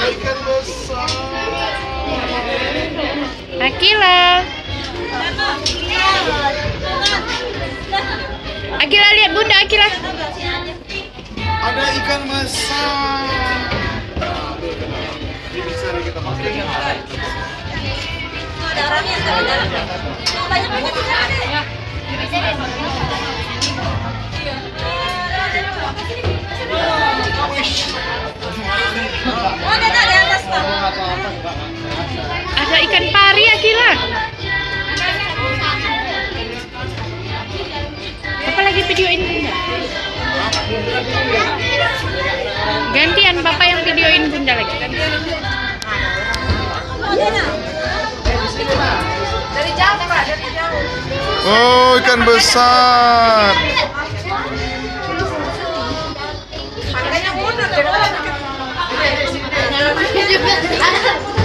ikan besar. Akila. Akila lihat bunda Akila. Ada ikan besar. Ini bisa nih kita makan. Ada orangnya di dalam. Banyak-banyak juga ada ya. Oh, ada di atas, Pak. Ada ikan pari Akila. Papa lagi videoin bunda. Gantian papa yang videoin bunda lagi. Dari jauh, Pak, dari jauh. Oh, ikan besar. Harganya murah,